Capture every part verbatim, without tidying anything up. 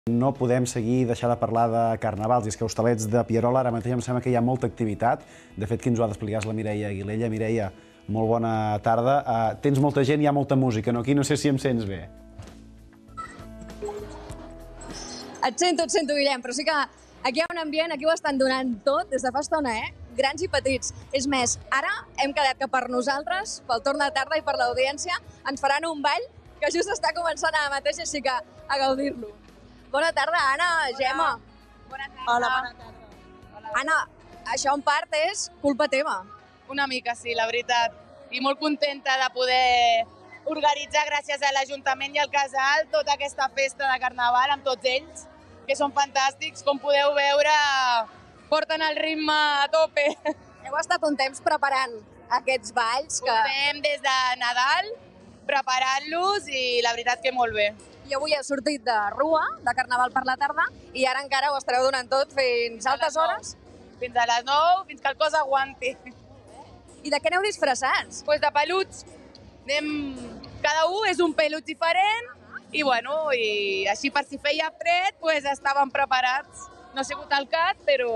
No podem seguir i deixar de parlar de carnavals. I és que a Hostalets de Pierola ara mateix em sembla que hi ha molta activitat. De fet, qui ens ho ha d'explicar és la Mireia Aguilella. Mireia, molt bona tarda. Uh, tens molta gent i hi ha molta música, no? Aquí no sé si em sents bé. Et sento, et sento, Guillem, però sí que aquí hi ha un ambient, aquí ho estan donant tot des de fa estona, eh? Grans i petits. És més, ara hem quedat que per nosaltres, pel torn de tarda i per l'audiència, ens faran un ball que just està començant ara mateix, així que a gaudir-lo. Bona tarda, Anna, Gemma. Bona tarda. Hola, bona tarda. Anna, això en part és culpa teva. Una mica, sí, la veritat. I molt contenta de poder organitzar, gràcies a l'Ajuntament i al Casal, tota aquesta festa de Carnaval amb tots ells, que són fantàstics. Com podeu veure, porten el ritme a tope. Heu estat un temps preparant aquests balls que... Portem des de Nadal preparant-los i la veritat que molt bé. I avui heu sortit de Rua, de Carnaval per la tarda, i ara encara ho estareu donant tot fins a altes hores? Fins a les nou, fins que el cos aguanti. I de què aneu disfressats? Pues de peluts. Anem... Cada un és un pelut diferent i, bueno, i així per si feia fred, pues estàvem preparats. No ha sigut el cas, però...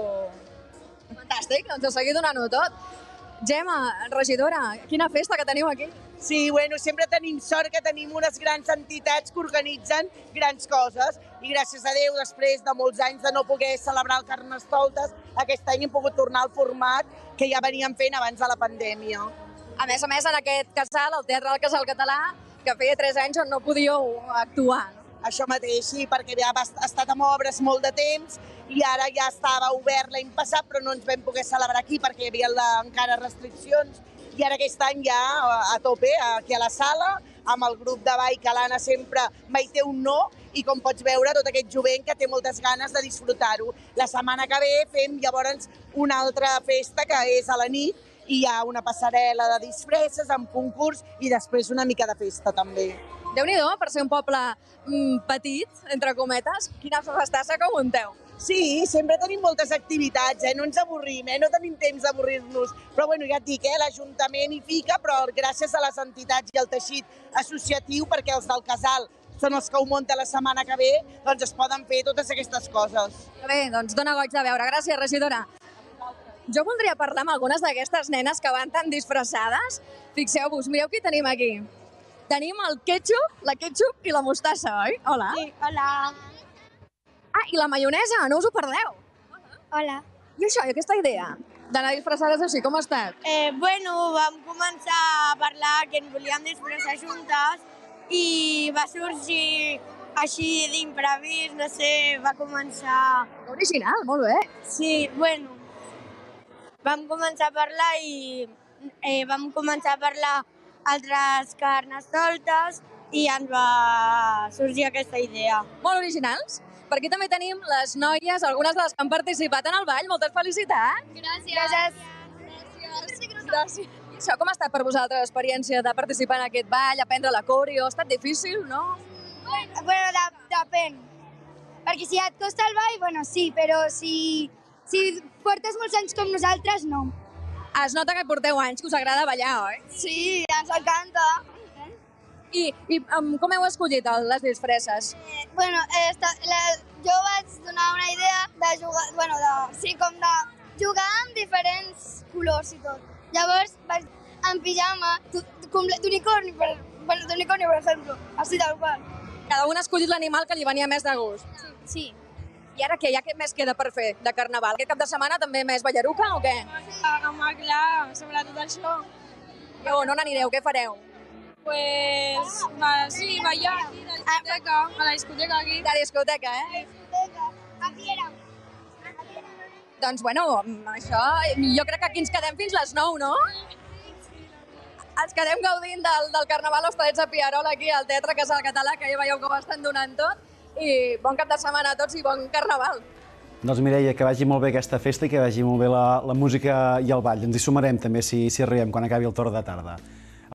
Fantàstic, doncs a seguir donant-ho tot. Gemma, regidora, quina festa que teniu aquí. Sí, bueno, sempre tenim sort que tenim unes grans entitats que organitzen grans coses i gràcies a Déu, després de molts anys de no poder celebrar el Carnestoltes, aquest any hem pogut tornar al format que ja veníem fent abans de la pandèmia. A més a més, en aquest casal, el Teatre del Casal Català, que feia tres anys on no podíeu actuar, no? Això mateix, sí, perquè ja ha estat amb obres molt de temps i ara ja estava obert l'any passat, però no ens vam poder celebrar aquí perquè hi havia la, encara restriccions. I ara aquest any ja a tope, aquí a la sala, amb el grup de ball que l'Anna sempre mai té un no, i com pots veure, tot aquest jovent que té moltes ganes de disfrutar-ho. La setmana que ve fem llavors una altra festa que és a la nit, i hi ha una passarel·la de disfresses amb concurs i després una mica de festa també. Déu-n'hi-do, per ser un poble mm, petit, entre cometes, quina festassa que munteu. Sí, sempre tenim moltes activitats, eh? No ens avorrim, eh? No tenim temps d'avorrir-nos. Però bueno, ja et dic, eh? L'Ajuntament hi fica, però gràcies a les entitats i al teixit associatiu, perquè els del Casal són els que ho munten la setmana que ve, doncs es poden fer totes aquestes coses. Bé, doncs dona goig de veure. Gràcies, regidora. Jo voldria parlar amb algunes d'aquestes nenes que van tan disfressades. Fixeu-vos, mireu qui tenim aquí. Tenim el ketchup, la ketchup i la mostassa, oi? Hola. Sí, hola. Ah, i la maionesa, no us ho perdeu. Hola. I això, i aquesta idea d'anar disfressades així, com ha estat? Eh, bueno, vam començar a parlar que ens volíem disfressar juntes i va sorgir així d'imprevist, no sé, va començar... Original, molt bé. Sí, bueno, vam començar a parlar i eh, vam començar a parlar altres carnestoltes i ens va sorgir aquesta idea. Molt originals. Per aquí també tenim les noies, algunes de les que han participat en el ball. Moltes felicitats. Gràcies. Gràcies. Gràcies. I això, com ha estat per vosaltres l'experiència de participar en aquest ball, aprendre la coreo? Ha estat difícil, no? Bueno, de, depèn. Perquè si et costa el ball, bueno, sí, però si, si portes molts anys com nosaltres, no. Es nota que porteu anys, que us agrada ballar, oi? Sí, ens encanta. I, i um, com heu escollit el, les disfresses? Eh, bueno, eh, esta, la, jo vaig donar una idea de jugar, bueno, de, sí, com de jugar amb diferents colors i tot. Llavors vaig en pijama d'unicorni, per, bueno, d'unicorni, per exemple, així tal qual. Cada un ha escollit l'animal que li venia més de gust. Sí. Sí. I ara què? Ja què més queda per fer de Carnaval? Aquest cap de setmana també més ballaruca o què? Sí. Home, clar, sobretot això. I on, on anireu? Què fareu? Pues, va, sí, ballar aquí, a la discoteca, a la discoteca aquí. De discoteca, eh? Discoteca, aquí era. Doncs, bueno, això, jo crec que aquí ens quedem fins les nou, no? Ens quedem gaudint del, del Carnaval Hostalets de Pierola aquí al Teatre Casal Català, que ja veieu com estan donant tot. I bon cap de setmana a tots i bon Carnaval. Doncs Mireia, que vagi molt bé aquesta festa i que vagi molt bé la, la música i el ball. Ens hi sumarem també si, si arribem quan acabi el torn de tarda.